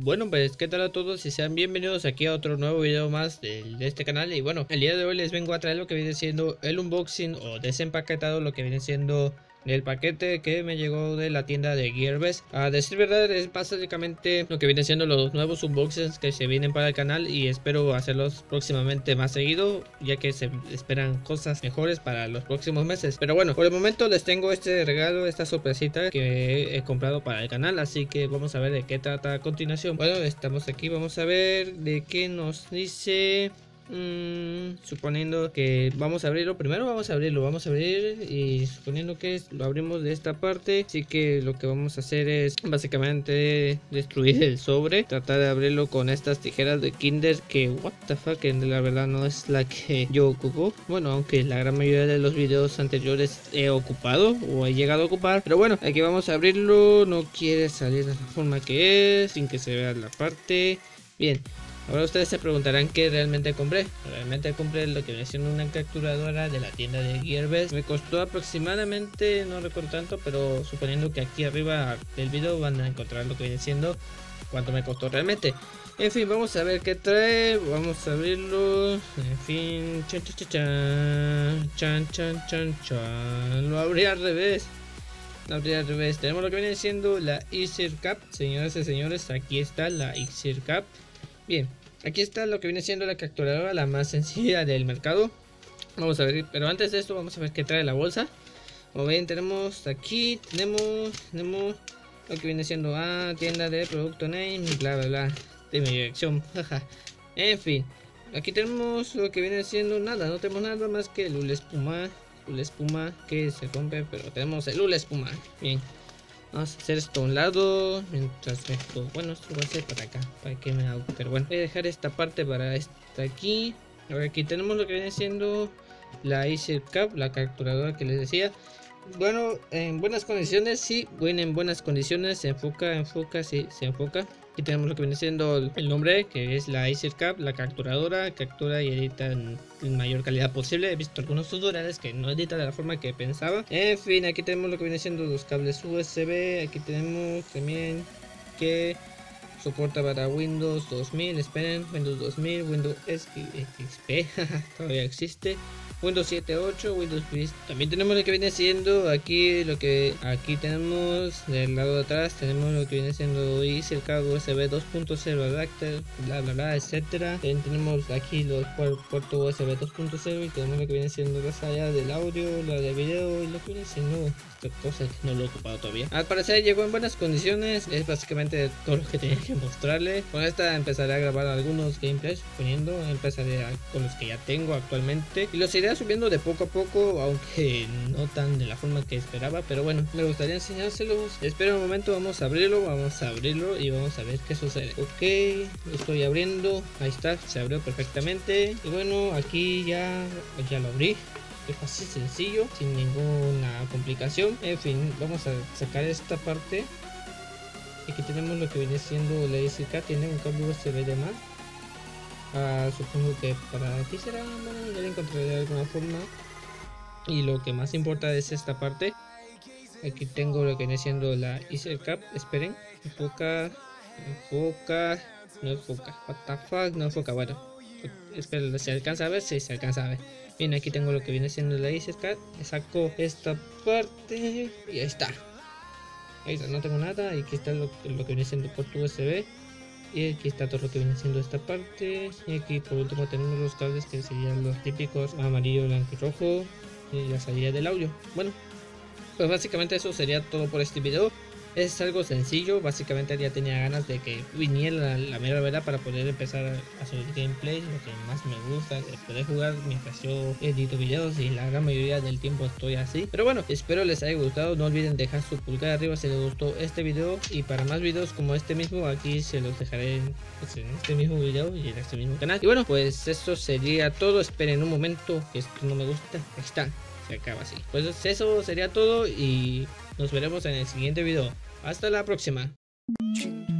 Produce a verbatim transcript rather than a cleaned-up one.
Bueno, pues qué tal a todos y sean bienvenidos aquí a otro nuevo video más de, de este canal. Y bueno, el día de hoy les vengo a traer lo que viene siendo el unboxing o desempaquetado, lo que viene siendo el paquete que me llegó de la tienda de Gearbest. A decir verdad, es básicamente lo que viene siendo los nuevos unboxings que se vienen para el canal, y espero hacerlos próximamente más seguido, ya que se esperan cosas mejores para los próximos meses. Pero bueno, por el momento les tengo este regalo, esta sorpresita que he comprado para el canal, así que vamos a ver de qué trata a continuación. Bueno, estamos aquí, vamos a ver de qué nos dice. Mm, suponiendo que vamos a abrirlo, primero vamos a abrirlo, vamos a abrir y suponiendo que lo abrimos de esta parte, así que lo que vamos a hacer es básicamente destruir el sobre, tratar de abrirlo con estas tijeras de Kinder que what the fuck, que la verdad no es la que yo ocupo, bueno, aunque la gran mayoría de los videos anteriores he ocupado o he llegado a ocupar, pero bueno, aquí vamos a abrirlo. No quiere salir de la forma que es, sin que se vea la parte. Bien. Ahora ustedes se preguntarán qué realmente compré. Realmente compré lo que viene siendo una capturadora de la tienda de Gearbest. Me costó aproximadamente, no recuerdo tanto, pero suponiendo que aquí arriba del video van a encontrar lo que viene siendo cuánto me costó realmente. En fin, vamos a ver qué trae. Vamos a abrirlo. En fin, chan chan chan chan chan chan chan. Lo abrí al revés. Lo abrí al revés. Tenemos lo que viene siendo la Easy Cap. Señoras y señores, aquí está la Easy Cap. Bien, aquí está lo que viene siendo la capturadora, la más sencilla del mercado. Vamos a ver, pero antes de esto vamos a ver qué trae la bolsa. Como ven, tenemos aquí, tenemos, tenemos lo que viene siendo ah, tienda de producto name, bla bla bla, de mi dirección, jaja. En fin, aquí tenemos lo que viene siendo nada, no tenemos nada más que el hule espuma, hule espuma que se rompe, pero tenemos el hule espuma. Bien. Vamos a hacer esto a un lado, mientras esto, bueno, esto va a ser para acá, para que me hago, pero bueno, voy a dejar esta parte para esta aquí. Ahora aquí tenemos lo que viene siendo la Easy Cap, la capturadora que les decía. Bueno, en buenas condiciones, sí, bueno, en buenas condiciones, se enfoca, enfoca, sí, se enfoca. Aquí tenemos lo que viene siendo el nombre, que es la Easy Cap, la capturadora, captura y edita en, en mayor calidad posible. He visto algunos tutoriales que no edita de la forma que pensaba. En fin, aquí tenemos lo que viene siendo los cables U S B. Aquí tenemos también que soporta para Windows dos mil, esperen, Windows dos mil, Windows X P, todavía existe. Windows siete punto ocho, Windows Vista. También tenemos lo que viene siendo aquí, lo que aquí tenemos del lado de atrás, tenemos lo que viene siendo Easy Cable U S B dos punto cero adapter, bla bla bla, etcétera. También tenemos aquí los puertos U S B dos punto cero y tenemos lo que viene siendo la salida del audio, la de video y lo que viene siendo esta cosa que no lo he ocupado todavía. Al parecer llegó en buenas condiciones, es básicamente todo lo que tenía que mostrarle. Con esta empezaré a grabar algunos gameplays, poniendo, empezaré a, con los que ya tengo actualmente y los iré subiendo de poco a poco, aunque no tan de la forma que esperaba, pero bueno, me gustaría enseñárselos. Espera un momento, vamos a abrirlo, vamos a abrirlo y vamos a ver qué sucede. Ok, lo estoy abriendo, ahí está, se abrió perfectamente y bueno, aquí ya, ya lo abrí. Es fácil, sencillo, sin ninguna complicación. En fin, vamos a sacar esta parte. Aquí tenemos lo que viene siendo la Easy Cap, tiene un cable U S B de más. Uh, supongo que para aquí será, bueno, ya lo encontraré de alguna forma. Y lo que más importa es esta parte. Aquí tengo lo que viene siendo la Easy Cap, esperen, enfoca, enfoca, no enfoca, what the fuck, no enfoca, bueno, esperen, ¿se alcanza a ver? Sí, se alcanza a ver. Bien, aquí tengo lo que viene siendo la Easy Cap, saco esta parte y ahí está. Ahí está, no tengo nada, y aquí está lo, lo que viene siendo puerto U S B. Y aquí está todo lo que viene siendo esta parte. Y aquí por último tenemos los cables que serían los típicos amarillo, blanco y rojo. Y la salida del audio. Bueno, pues básicamente eso sería todo por este video. Es algo sencillo, básicamente ya tenía ganas de que viniera la, la mera verdad para poder empezar a subir gameplay, lo que más me gusta, de poder jugar mientras yo edito videos, y la gran mayoría del tiempo estoy así. Pero bueno, espero les haya gustado, no olviden dejar su pulgar arriba si les gustó este video, y para más videos como este mismo, aquí se los dejaré en, pues, en este mismo video y en este mismo canal. Y bueno, pues eso sería todo, esperen un momento, que esto no me gusta, ahí está. Se acaba así. Pues eso sería todo y nos veremos en el siguiente video. Hasta la próxima.